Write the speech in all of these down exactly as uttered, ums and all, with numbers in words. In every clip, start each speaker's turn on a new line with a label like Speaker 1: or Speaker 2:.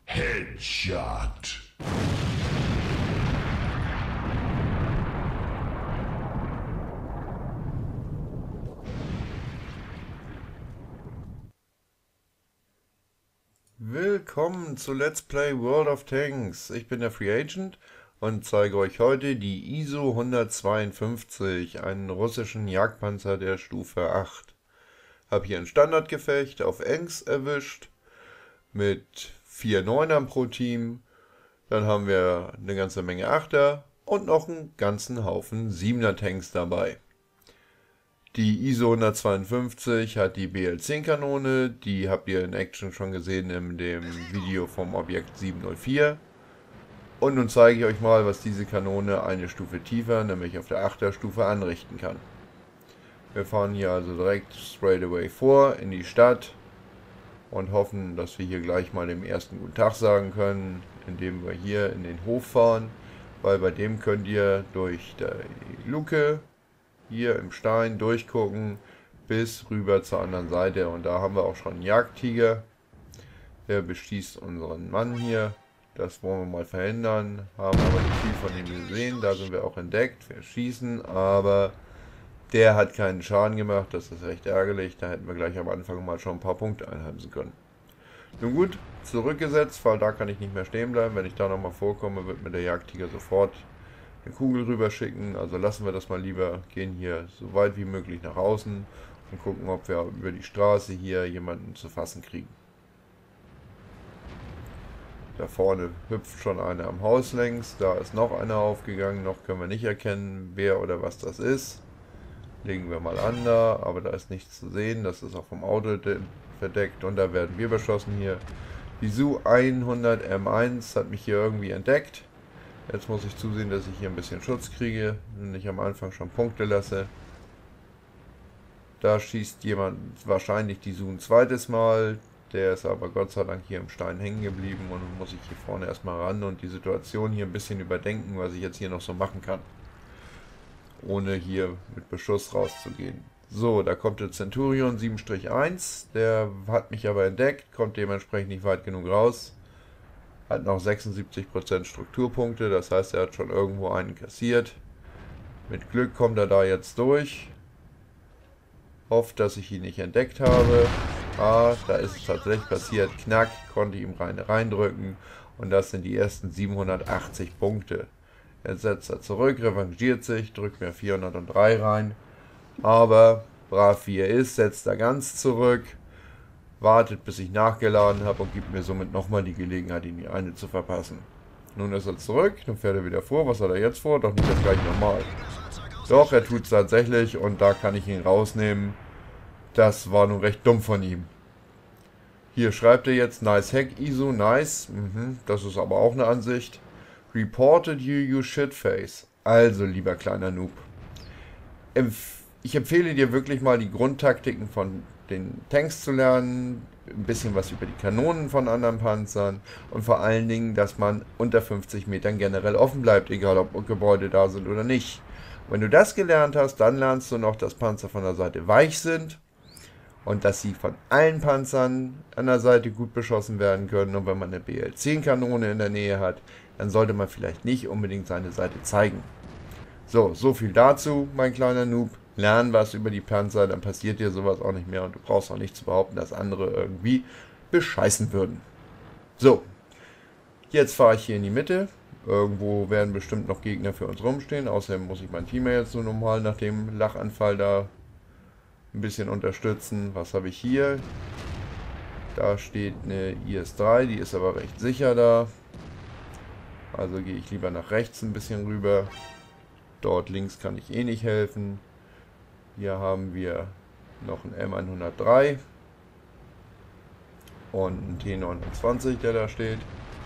Speaker 1: Headshot.
Speaker 2: Willkommen zu Let's Play World of Tanks. Ich bin der Free Agent und zeige euch heute die I S O hundertzweiundfünfzig, einen russischen Jagdpanzer der Stufe acht. Habe hier ein Standardgefecht auf Engs erwischt mit vier Neunern pro Team. Dann haben wir eine ganze Menge Achter und noch einen ganzen Haufen Siebener Tanks dabei. Die I S O hundertzweiundfünfzig hat die B L zehn Kanone, die habt ihr in Action schon gesehen in dem Video vom Objekt sieben null vier. Und nun zeige ich euch mal, was diese Kanone eine Stufe tiefer, nämlich auf der achter Stufe, anrichten kann. Wir fahren hier also direkt straight away vor in die Stadt und hoffen, dass wir hier gleich mal dem ersten guten Tag sagen können, indem wir hier in den Hof fahren, weil bei dem könnt ihr durch die Luke hier im Stein durchgucken bis rüber zur anderen Seite, und da haben wir auch schon einen Jagdtiger, der beschießt unseren Mann hier. Das wollen wir mal verhindern, haben aber nicht viel von ihm gesehen, da sind wir auch entdeckt, wir schießen, aber der hat keinen Schaden gemacht, das ist recht ärgerlich, da hätten wir gleich am Anfang mal schon ein paar Punkte einheimsen können. Nun gut, zurückgesetzt, weil da kann ich nicht mehr stehen bleiben, wenn ich da nochmal vorkomme, wird mir der Jagdtiger sofort eine Kugel rüber schicken, also lassen wir das mal lieber, gehen hier so weit wie möglich nach außen und gucken, ob wir über die Straße hier jemanden zu fassen kriegen. Da vorne hüpft schon einer am Haus längs, da ist noch einer aufgegangen, noch können wir nicht erkennen, wer oder was das ist. Legen wir mal an da, aber da ist nichts zu sehen, das ist auch vom Auto verdeckt und da werden wir beschossen hier. Die S U hundert M eins hat mich hier irgendwie entdeckt. Jetzt muss ich zusehen, dass ich hier ein bisschen Schutz kriege und nicht am Anfang schon Punkte lasse. Da schießt jemand wahrscheinlich die S U ein zweites Mal. Der ist aber Gott sei Dank hier im Stein hängen geblieben und nun muss ich hier vorne erstmal ran und die Situation hier ein bisschen überdenken, was ich jetzt hier noch so machen kann, ohne hier mit Beschuss rauszugehen. So, da kommt der Centurion sieben eins, der hat mich aber entdeckt, kommt dementsprechend nicht weit genug raus. Hat noch sechsundsiebzig Prozent Strukturpunkte, das heißt, er hat schon irgendwo einen kassiert. Mit Glück kommt er da jetzt durch. Hofft, dass ich ihn nicht entdeckt habe. Ah, da ist es tatsächlich passiert. Knack, konnte ich ihm rein reindrücken. Und das sind die ersten siebenhundertachtzig Punkte. Jetzt setzt er zurück, revanchiert sich, drückt mir vierhundertdrei rein. Aber, brav wie er ist, setzt er ganz zurück. Wartet, bis ich nachgeladen habe und gibt mir somit nochmal die Gelegenheit, ihn die eine zu verpassen. Nun ist er zurück, dann fährt er wieder vor. Was hat er jetzt vor? Doch nicht das gleiche nochmal. Doch, er tut es tatsächlich und da kann ich ihn rausnehmen. Das war nun recht dumm von ihm. Hier schreibt er jetzt, nice hack I S O, nice. Mhm, das ist aber auch eine Ansicht. Reported you, you shitface. Also, lieber kleiner Noob. Empf ich empfehle dir wirklich mal die Grundtaktiken von den Tanks zu lernen, ein bisschen was über die Kanonen von anderen Panzern und vor allen Dingen, dass man unter fünfzig Metern generell offen bleibt, egal ob Gebäude da sind oder nicht. Wenn du das gelernt hast, dann lernst du noch, dass Panzer von der Seite weich sind und dass sie von allen Panzern an der Seite gut beschossen werden können, und wenn man eine B L zehn Kanone in der Nähe hat, dann sollte man vielleicht nicht unbedingt seine Seite zeigen. So, so viel dazu, mein kleiner Noob. Lern was über die Panzer, dann passiert dir sowas auch nicht mehr und du brauchst auch nicht zu behaupten, dass andere irgendwie bescheißen würden. So, jetzt fahre ich hier in die Mitte. Irgendwo werden bestimmt noch Gegner für uns rumstehen. Außerdem muss ich mein Team jetzt so normal nach dem Lachanfall da ein bisschen unterstützen. Was habe ich hier? Da steht eine I S drei, die ist aber recht sicher da. Also gehe ich lieber nach rechts ein bisschen rüber. Dort links kann ich eh nicht helfen. Hier haben wir noch einen M hundertdrei und einen T neunundzwanzig, der da steht.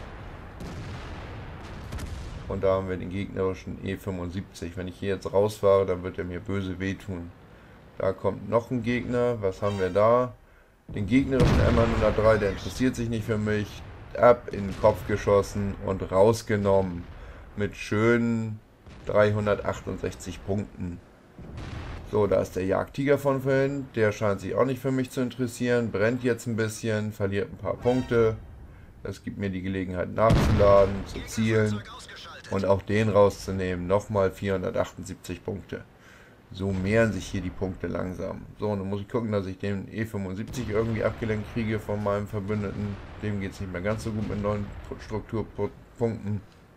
Speaker 2: Und da haben wir den gegnerischen E fünfundsiebzig. Wenn ich hier jetzt rausfahre, dann wird er mir böse wehtun. Da kommt noch ein Gegner. Was haben wir da? Den gegnerischen M hundertdrei, der interessiert sich nicht für mich. Ab in den Kopf geschossen und rausgenommen. Mit schönen dreihundertachtundsechzig Punkten. So, da ist der Jagdtiger von vorhin. Der scheint sich auch nicht für mich zu interessieren. Brennt jetzt ein bisschen, verliert ein paar Punkte. Das gibt mir die Gelegenheit nachzuladen, zu zielen und auch den rauszunehmen. Nochmal vierhundertachtundsiebzig Punkte. So mehren sich hier die Punkte langsam. So, und dann muss ich gucken, dass ich den E fünfundsiebzig irgendwie abgelenkt kriege von meinem Verbündeten. Dem geht es nicht mehr ganz so gut mit neuen Strukturpunkten.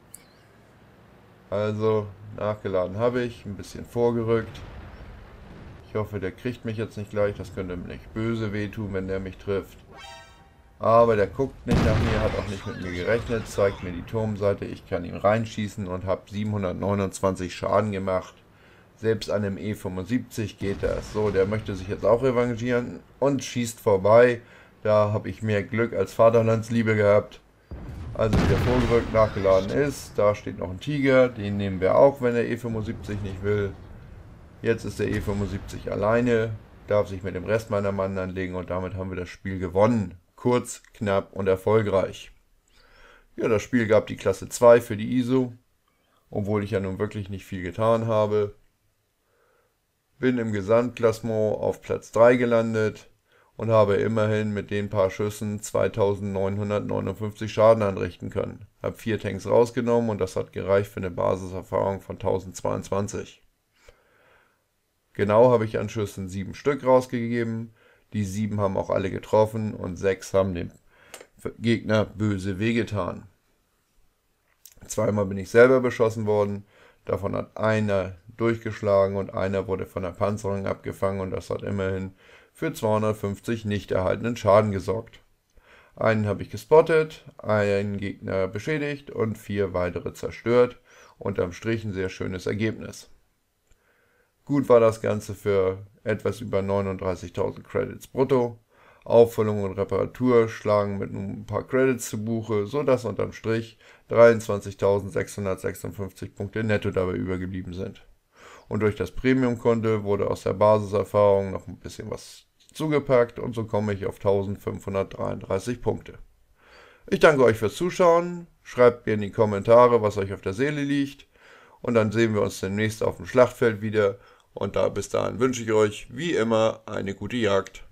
Speaker 2: Also, nachgeladen habe ich, ein bisschen vorgerückt. Ich hoffe, der kriegt mich jetzt nicht gleich. Das könnte mir nicht böse wehtun, wenn der mich trifft. Aber der guckt nicht nach mir, hat auch nicht mit mir gerechnet, zeigt mir die Turmseite. Ich kann ihn reinschießen und habe siebenhundertneunundzwanzig Schaden gemacht. Selbst an dem E fünfundsiebzig geht das. So, der möchte sich jetzt auch revanchieren und schießt vorbei. Da habe ich mehr Glück als Vaterlandsliebe gehabt. Also wieder vorgerückt, nachgeladen ist. Da steht noch ein Tiger. Den nehmen wir auch, wenn der E fünfundsiebzig nicht will. Jetzt ist der E fünfundsiebzig alleine. Darf sich mit dem Rest meiner Mann anlegen und damit haben wir das Spiel gewonnen. Kurz, knapp und erfolgreich. Ja, das Spiel gab die Klasse zwei für die I S O. Obwohl ich ja nun wirklich nicht viel getan habe. Bin im Gesamtklassement auf Platz drei gelandet und habe immerhin mit den paar Schüssen zweitausendneunhundertneunundfünfzig Schaden anrichten können. Habe vier Tanks rausgenommen und das hat gereicht für eine Basiserfahrung von tausendzweiundzwanzig. Genau habe ich an Schüssen sieben Stück rausgegeben. Die sieben haben auch alle getroffen und sechs haben dem Gegner böse wehgetan. Zweimal bin ich selber beschossen worden. Davon hat einer durchgeschlagen und einer wurde von der Panzerung abgefangen und das hat immerhin für zweihundertfünfzig nicht erhaltenen Schaden gesorgt. Einen habe ich gespottet, einen Gegner beschädigt und vier weitere zerstört. Unterm Strich ein sehr schönes Ergebnis. Gut war das Ganze für etwas über neununddreißigtausend Credits brutto. Auffüllung und Reparatur schlagen mit ein paar Credits zu Buche, sodass unterm Strich dreiundzwanzigtausendsechshundertsechsundfünfzig Punkte netto dabei übergeblieben sind. Und durch das Premium-Konto wurde aus der Basiserfahrung noch ein bisschen was zugepackt und so komme ich auf eintausendfünfhundertdreiunddreißig Punkte. Ich danke euch fürs Zuschauen, schreibt mir in die Kommentare, was euch auf der Seele liegt und dann sehen wir uns demnächst auf dem Schlachtfeld wieder und da bis dahin wünsche ich euch wie immer eine gute Jagd.